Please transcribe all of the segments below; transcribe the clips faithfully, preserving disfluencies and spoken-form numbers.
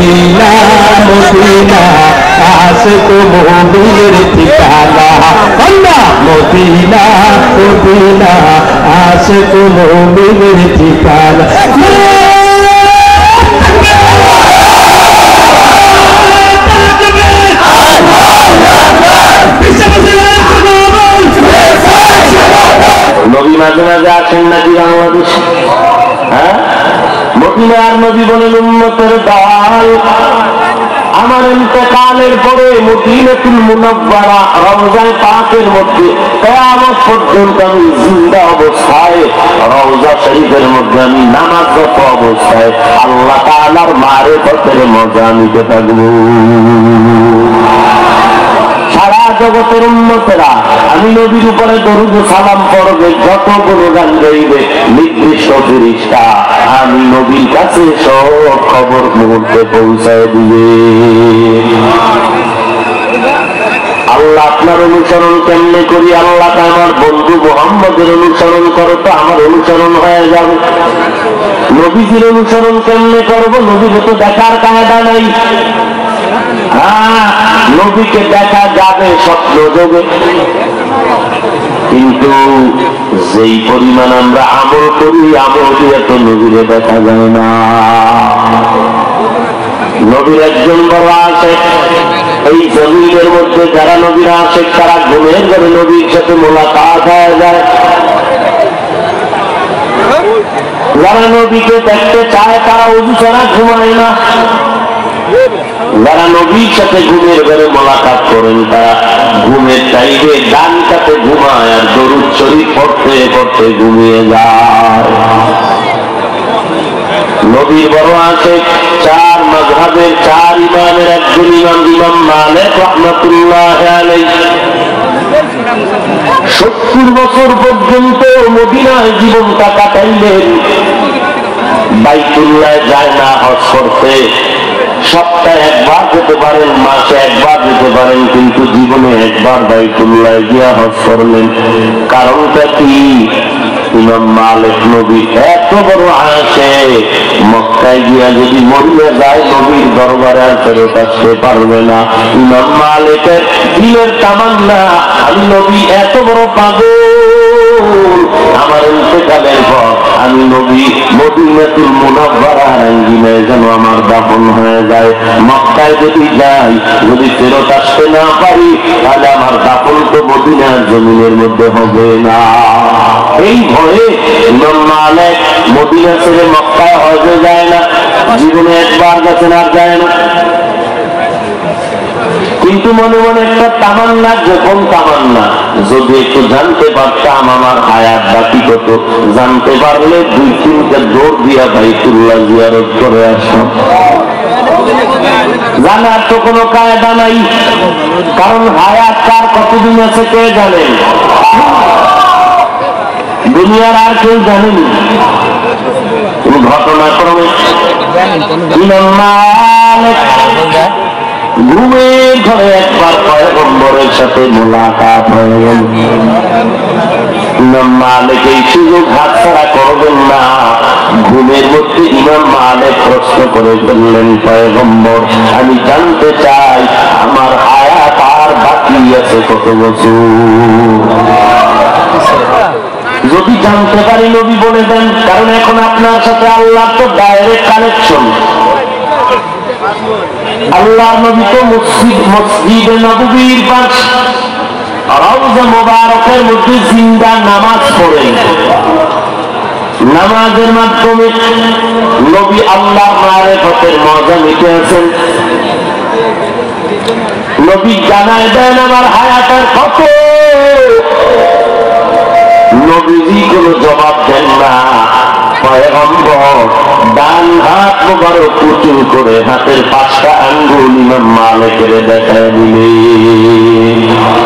Medina Medina Ashiq মুমিনের ঠিকানা আল্লাহ Medina Medina Ashiq মুমিনের ঠিকানা নবী মাঝে মাঝে আছেন নাকি বাংলাদেশ? হ্যাঁ, মদিনার নবী বলেন উম্মতের দল আমার ইন্তেকালের পরে মদিনাতুল মুনাওয়ারা রওজা পাকের মধ্যে কিয়ামত পর্যন্ত আমি জিন্দা অবস্থায় রওজা শরীফের মধ্যে আমি নামাজরত অবস্থায় আল্লাহ তাআলার মারিফতের মজা নিতে থাকবো। সারা জগতের উম্মতেরা আমি নবীর উপরে দরুদ সালাম পড়বে, যত গুণগান গাইবে নির্দিষ্ট ফেরেশতা আমি নবীর কাছে সব খবর মুহূর্তে পৌঁছায় দিবে। আল্লাহ আপনার অনুসরণ কেমনে করি? আল্লাহ আমার বন্ধু মুহাম্মদের অনুসরণ করো তো আমার অনুসরণ হয়ে যাবে। নবীজির অনুসরণ কেমনে করবো? নবীকে তো দেখার কায়দা নাই। হ্যাঁ, নবীকে দেখা যাবে স্বপ্ন যোগে, কিন্তু যেই পরিমাণ আমরা আমল করি আমল দিয়ে তো নবীরে দেখা যায় না। নবীর একজন বড় আছে এই জমিনের মধ্যে, যারা নবীরা আসে তারা ঘুমের ঘরে নবীর সাথে মোলাকাত হয়ে যায়। যারা নবীকে দেখতে চায় তারা ওযু ছাড়া ঘুমায় না। যারা নবীর সাথে ঘুমের ঘরে মোলাকাত করেন তারা ঘুমের টাইমে ডান কাতে ঘুমায় আর দরুদ শরীফ পড়তে পড়তে ঘুমিয়ে যায়। নবীর বড় আছে চার মাযহাবের চার ইমামের একজন ইমাম ইমাম মালিক রাহমাতুল্লাহ আলাইহি সত্তর বছর পর্যন্ত মদিনায় জীবনটা কাটাইলেন। বাইতুল্লাহ যায় না হজ করতে, সপ্তাহে একবার যেতে পারেন, মাসে একবার যেতে পারেন, কিন্তু জীবনে একবার বাইতুল্লাহ গিয়া হজ করলেন। কারণটা কি? ইমাম মালিক নবী এত বড় আসে মক্কায় গিয়া যদি মরিয়া যায় নবীর দরবারে আর ফেরত আসতে পারবে না। ইমাম মালিকের দিলের তামান্না আমি নবী এত বড় পাগল, আমার ইন্তেকালের পর আমি নবী মদিনাতুল মুনাওয়ারার আঙ্গিনায় যেন আমার দাফন হয়ে যায়। মক্কায় যদি যাই, যদি ফেরত আসতে না পারি তাহলে আমার দাফন তো মদিনার জমিনের মধ্যে হবে না। এই ভয়ে ইমাম মালিক মদিনা ছেড়ে মক্কায় হজে যায় না, জীবনে একবার গেছেন আর যায় না। কিন্তু মনে মনে একটা তামান্না, যখন তামান্না যদি একটু জানতে পারতাম আমার হায়াত বাকি কত, জানতে পারলে দুই তিনটা দৌড় দিয়া বাইতুল্লাহ জিয়ারত করে আসতাম। জানার তো কোনো কায়দা নাই, কারণ হায়াত কার কতদিন আছে কে জানেন? দুনিয়ার আর কেউ জানেনি। ঘটনাক্রমে ইমাম মালিক ঘুমের ঘরে একবার পয়গম্বরের সাথে মোলাকাত হয়ে গেল। ইমাম মালিক এই সুযোগ হাতছাড়া করবেন না। ঘুমের মধ্যে ইমাম মালিক প্রশ্ন করে ফেললেন, পয়গম্বর আমি জানতে চাই আমার হায়াত আর বাকি আছে কত বছর? যদি জানতে পারি নবী বলে দেন, কারণ এখন আপনার সাথে আল্লাহ তো ডাইরেক্ট কানেকশন। আল্লাহ নবী তো মসজিদ মসজিদে নববীর পাশ রওজা মুবারকের মধ্যে জিন্দা নামাজ পড়েন। নামাজের মাধ্যমে নবী আল্লাহর মারিফতের মজা নিতে আছেন। নবী জানায় দেন আমার হায়াতের কত। নবীজি কোনো জবাব দেন না। পয়গম্বর ডান হাত মোবারক উঁচু করে হাতের পাঁচটা আঙ্গুল ইমাম মালিকের দেখায় দিলেন।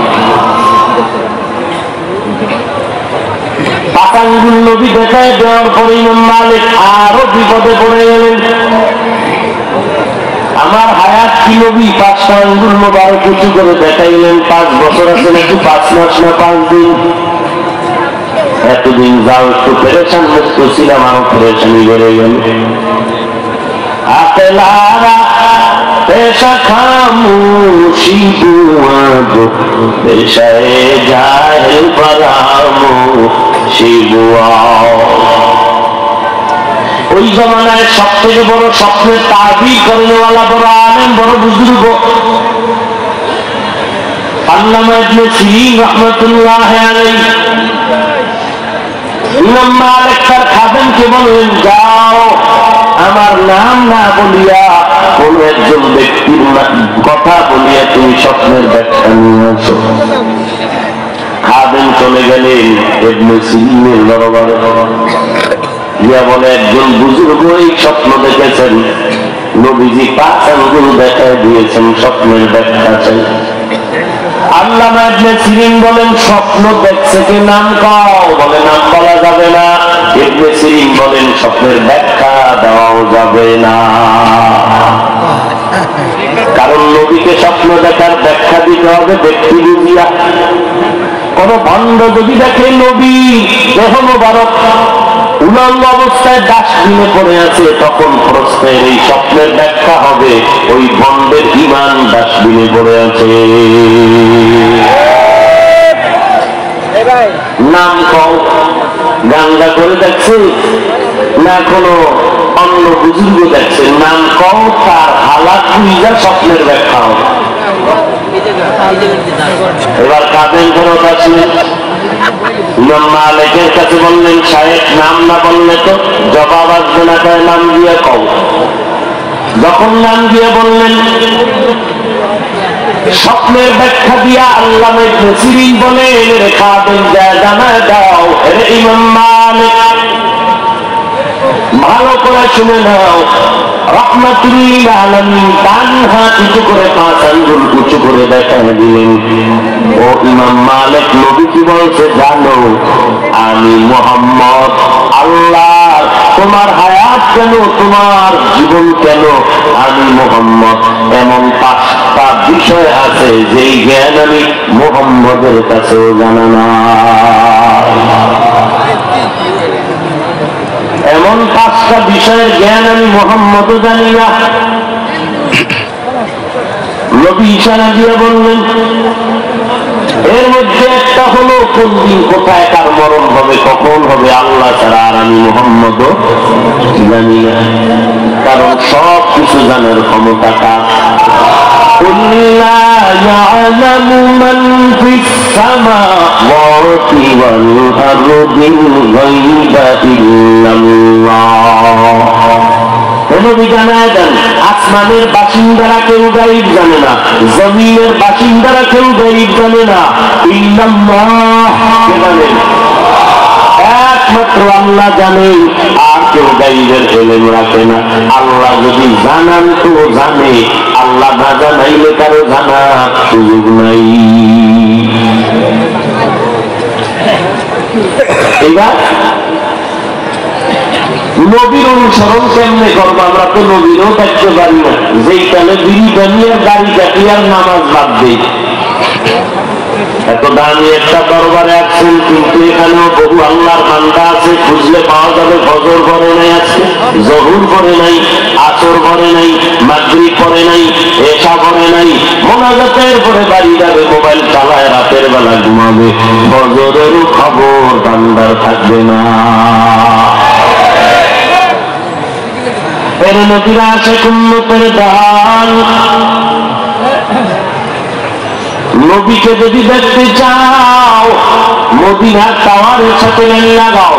পাঁচ আঙ্গুল নবী দেখায় দেওয়ার পরে ইমাম মালিক আরো বিপদে পড়ে গেলেন। আমার হায়াত কি নবী পাঁচটা আঙ্গুল মোবারক উঁচু করে দেখাইলেন? পাঁচ বছর আছে নাকি পাঁচ মাস না পাঁচ দিন? এতদিন যাও একটু পেরেশান মুক্ত ছিলাম, আরো পেরেশানি বেড়ে গেল। পেশা খামোশি বুয়াগো পেশায় জাহেল পারামোশি বুয়া। ওই জমানায় সব থেকে বড় স্বপ্নের তাবির করেনেওয়ালা বড় আলেম বড় বুজুর্গ আল্লামা ইবনে সিরিন রাহমাতুল্লাহ আলাইহি। ইমাম মালিক তার খাদেমকে বললেন, যাও আমার নাম না বলিয়া কোন একজন ব্যক্তির কথা বলিয়া তুমি স্বপ্নের ব্যাখ্যা নিয়ে আসো। খাদেম চলে গেলেন ইবনে সিরিনের দরবারে, গিয়া বলে, একজন বুজুর্গ এই স্বপ্ন দেখেছেন, নবীজি পাঁচ আঙ্গুল দেখা দিয়েছেন, স্বপ্নের ব্যাখ্যা চাই। আল্লামা ইবনে সিরিন বলেন, স্বপ্ন দেখছে কি নাম কও? বলে নাম বলা যাবে না। ইবনে সিরিন বলেন, স্বপ্নের ব্যাখ্যা দেওয়াও যাবে না, কারণ নবীকে স্বপ্ন দেখার ব্যাখ্যা দিতে হবে ব্যক্তি বুঝিয়া। কোন ভণ্ড যদি দেখে নবী দেহ মোবারক উলঙ্গ অবস্থায় ডাস্টবিনে পড়ে আছে, তখন প্রশ্নের এই স্বপ্নের ব্যাখ্যা হবে ওই ভণ্ডের ঈমান ডাস্টবিনে পড়ে আছে। নাম কও, গাঙ্গা করে দেখছে না কোনো অন্য বুজুর্গ দেখছে, নাম কও, তার হালাত বুঝা স্বপ্নের ব্যাখ্যা হবে। এবার কাদের ফেরত আসলেন, ইমাম মালিকের কাছে বললেন, শায়েখ নাম না বললে তো জবাব আসবে না, তাই নাম দিয়ে কও। যখন নাম দিয়ে বললেন, স্বপ্নের ব্যাখ্যা দিয়া আল্লামা ইবনে সিরিন বলেন, রে খাদেম যা জানা দাও, রে ইমাম মালিক ভালো করে শুনে নাও, রাহমাতুল্লিল আলামিন ডান হাত উঁচু করে পাঁচ আঙ্গুল উঁচু করে দেখা দিলেন, ও ইমাম মালিক নবী কি বলছে জানো? আমি মুহাম্মদ আল্লাহ, তোমার হায়াত কেন, তোমার জীবন কেন, আমি মুহাম্মদ। এমন পাঁচটা বিষয় আছে যেই জ্ঞান আমি মুহাম্মদের কাছেও জানা না। এমন পাঁচটা বিষয়ের জ্ঞান আমি মুহাম্মদও জানি না। নবী ইশারা দিয়ে বললেন, এর মধ্যে একটা হলো কোন দিন কোথায় কার মরণ হবে, কখন হবে, আল্লাহ ছাড়া আর আমি মুহাম্মদও জানি না, কারণ সব কিছু জানার ক্ষমতা কার। قُلْ لَا يَعْلَمُ مَنْ فِي السَّمَاوَاتِ وَالْأَرْضِ الْغَيْبَ إِلَّا اللَّهُ। নবী জানায় দেন, আসমানের বাসিন্দারা কেউ গায়ব জানে না, জমিনের বাসিন্দারা কেউ গায়ব জানে না, ইল্লাল্লাহ কে জানেন? একমাত্র আল্লাহ জানেন, আর কেউ গায়বের ইলম রাখে না। আল্লাহ যদি জানান তো জানে, আল্লাহ না জানাইলে কারো জানার সুযোগ নাই। এবার নবীর অনুসরণ কেমনে করবো? আমরা তো নবীরও দেখতে পারি না, যেই তাহলে বিড়ি বানিয়ার গাড়ি কাটিয়ার নামাজ বাদ দেই। এত দামি একটা দরবারে আসছেন, কিন্তু এখানেও বহু আল্লাহর বান্দা আছে, খুঁজলে পাওয়া যাবে ফজর পড়ে নাই, আজকে জহুর পড়ে নাই, আসর পড়ে নাই, মাগরিব পড়ে নাই, এশা পড়ে নাই, মোনাজাতের পরে বাড়ি যাবে, মোবাইল চালায়, রাতের বেলা ঘুমাবে, ফজরেরও খবর বান্দার থাকবে না। এর নবীরা আসে উম্মতের দান। নবীকে যদি দেখতে চাও, মদিনার টাওয়ারের সাথে লাইন লাগাও।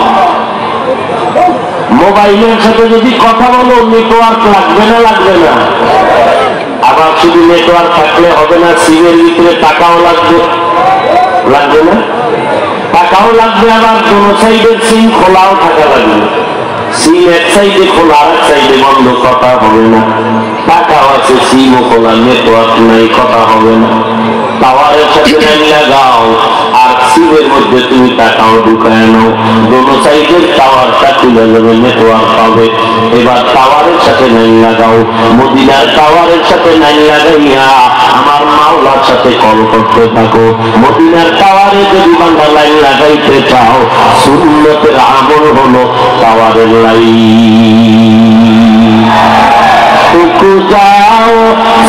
মোবাইলের সাথে যদি কথা বলো, নেটওয়ার্ক লাগবে না? লাগবে না? আবার শুধু নেটওয়ার্ক থাকলে হবে না, সিমের ভিতরে টাকাও লাগবে, লাগবে না? টাকাও লাগবে, আবার কোন সাইডের সিম খোলাও থাকা লাগবে। সিম এক সাইডে খোলা, আর এক সাইডে বন্ধ, কথা হবে না। টাকাও আছে, সিমও খোলা, নেটওয়ার্ক নাই, কথা হবে না। টাওয়ারের সাথে লাইন লাগাও, আর সিমের মধ্যে তুমি টাকাও ঢুকায় নাও, দোনো সাইডের টাওয়ারটা তুলে যাবে, নেটওয়ার্ক পাবে। এবার টাওয়ারের সাথে লাইন লাগাও, মদিনার টাওয়ারের সাথে লাইন লাগাইয়া আমার মাওলার সাথে কল করতে থাকো। মদিনার টাওয়ারে যদি বান্দা লাইন লাগাইতে চাও, সুন্নতের আমল হলো টাওয়ারের লাইন। যাও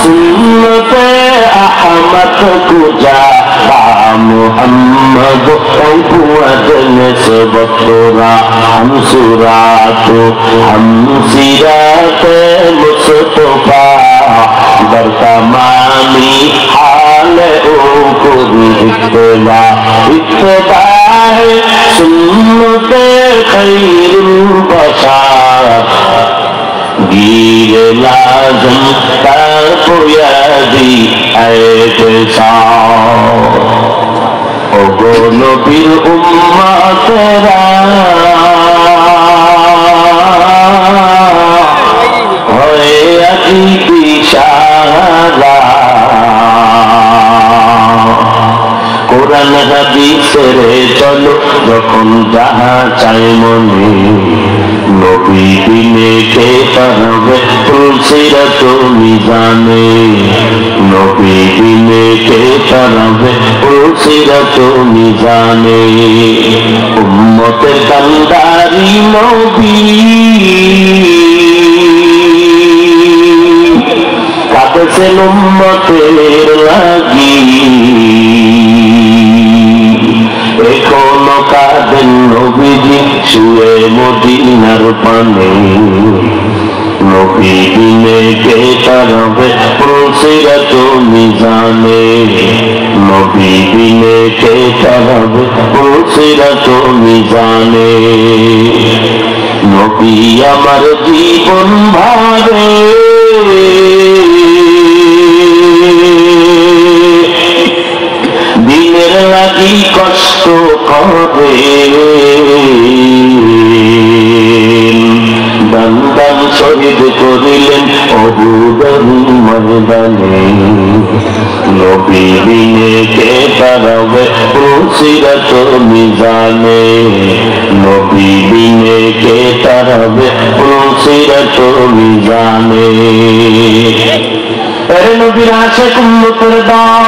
मत कुजा मोहम्मद पूजन से बतोरा हम सुरात हम सिरात मुस्तफा बर्तमानी हाल को इत्तबा इत्तबा सुन्नते खैरुल बशर गिर लाजम तापुयादी ऐसा ओ गो नबीर उम्मतरा होए अति दिशारा কোরআন হাদিসের চলো যখন যাহা চাই মনে নবী বিনে কে পারবে তুলসিরাত মিজানে নবী বিনে কে পারবে তুলসিরাত মিজানে উম্মতের কান্দারি নবী কাঁদেছেন উম্মতের লাগি এখনো কাঁদেন নবীজি শুয়ে মদিনার পানে নবী বিনে কে পারবে তুলসিরাত মিজানে নবী বিনে কে পারবে তুলসিরাত মিজানে নবী আমার জীবন ভাবে দিনের লাগি কষ্ট করে দান দান শহীদ করিলেন অহুদের ময়দানে নবী বিনে কে পারবে তুলসিরাত মিজানে নবী বিনে কে পারবে তুলসিরাত মিজানে এর নবীর আশিক উম্মতের দল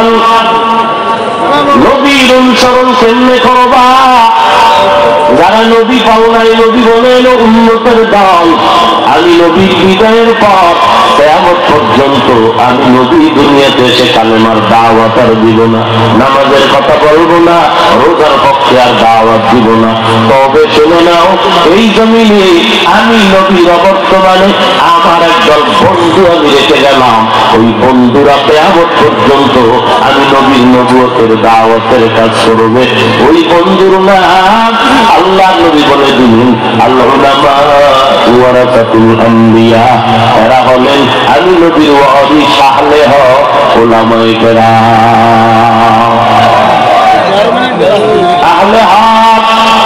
নবীর অনুসরণ কেমনে করবা যারা নবী পাও নাই নবী বলে এলো উম্মতের দল আমি নবীর বিদায়ের পর কিয়ামত পর্যন্ত আমি নবী দুনিয়াতে এসে কালেমার দাওয়াত আর দিব না নামাজের কথা বলবো না রোজার পক্ষে আর দাওয়াত দিব না তবে শুনে নাও এই জমিনে আমি নবীর অবর্তমানে আমার একদল বন্ধু আমি রেখে গেলাম ওই বন্ধুরা কিয়ামত পর্যন্ত আমি নবীর নবুয়তের দাওয়াতের কাজ করবে ওই বন্ধুর নাম আল্লাহ নবী বলে দিলেন আল্লাহ উলামা ওয়ারাসাতুল আম্বিয়া এরা হলেন আমি নবীর ওয়ারি সালেহ উলামায়ে কেরাম আহলে হক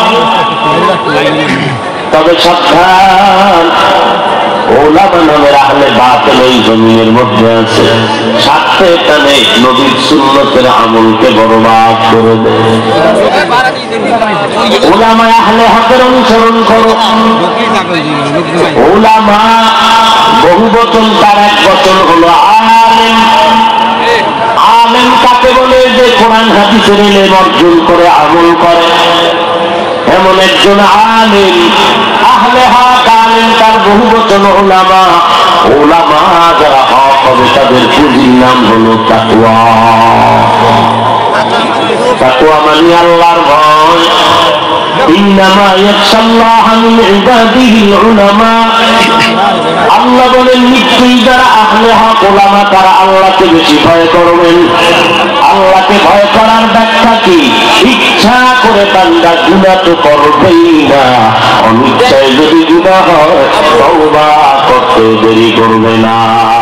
তবে সাবধান ওলামা নামের আহলে বাতিল এই জমিনের মধ্যে আছে সাথে টানে নবীর সুন্নতের আমলকে বরবাদ করে দেয় ওলামা আহলে হকের অনুসরণ করো ওলামা বহু বচন তার এক বচন হলো আলেম আলেম কাকে বলে যে কোরআন হাদিসের ইলম অর্জন করে আমল করে এমন একজন আলেম আহলে হক আলেম তার বহু বচন ওলামা ওলামা যারা হক হবে তাদের পুঁজির নাম হলো তাকওয়া তাকওয়া মানে আল্লাহর ভয় ইন্নামা ইয়াখশাল্লাহ মিন ইবাদিহিল উলামা আল্লাহ বলেন নিশ্চয়ই যারা আহলে হক ওলামা তারা আল্লাহকে বেশি ভয় করবেন আল্লাহকে ভয় করার ব্যাখ্যা কি ইচ্ছা করে বান্দা গুনাহ তো করবেই না অনিচ্ছায় যদি গুনাহ হয় তওবা করতে দেরি করবে না